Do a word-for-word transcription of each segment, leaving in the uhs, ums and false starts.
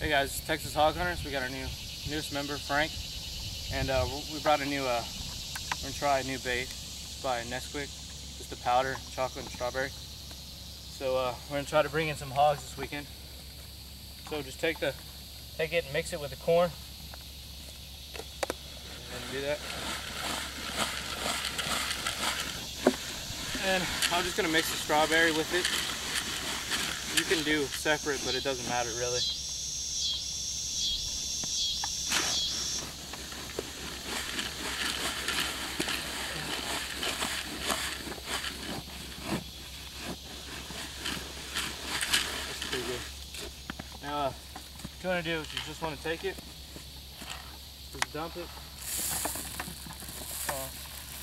Hey guys, Texas Hog Hunters. We got our new newest member, Frank, and uh, we brought a new. Uh, we're gonna try a new bait. It's by Nesquik, just a powder, chocolate and strawberry. So uh, we're gonna try to bring in some hogs this weekend. So just take the, take it and mix it with the corn, and do that. And I'm just gonna mix the strawberry with it. You can do separate, but it doesn't matter really. Pretty good. Now, uh, what you want to do is you just want to take it, just dump it. Uh,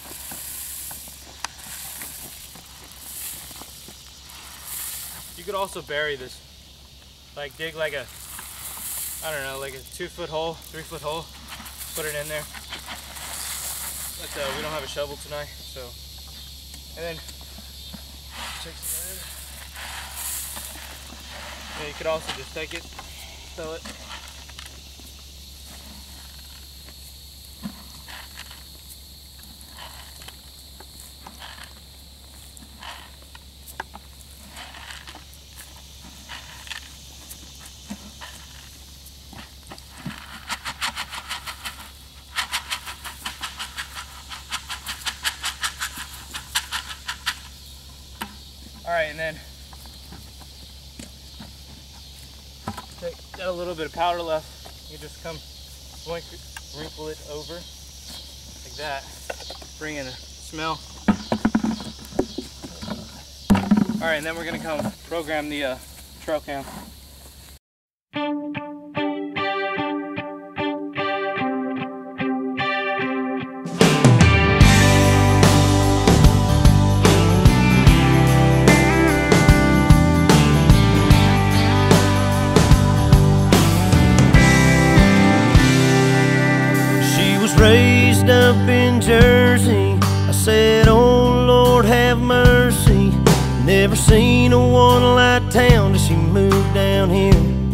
you could also bury this, like dig like a, I don't know, like a two foot hole, three foot hole, put it in there. But uh, we don't have a shovel tonight, so. And then take some of this. Yeah, you could also just take it, fill it. All right, and then take, got a little bit of powder left. You just come blink, wrinkle it over like that. Bring in a smell. All right, and then we're gonna come program the uh, trail cam. Raised up in Jersey, I said, oh Lord have mercy. Never seen a one-light town till she moved down here.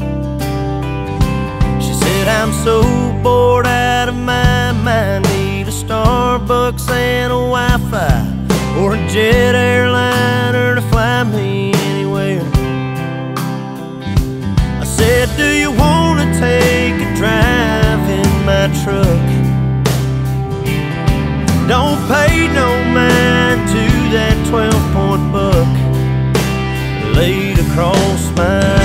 She said, I'm so bored out of my mind, need a Starbucks and a Wi-Fi, or a jet airliner to fly me anywhere. I said, do you want to take a drive in my truck? Don't pay no mind to that twelve point buck laid across my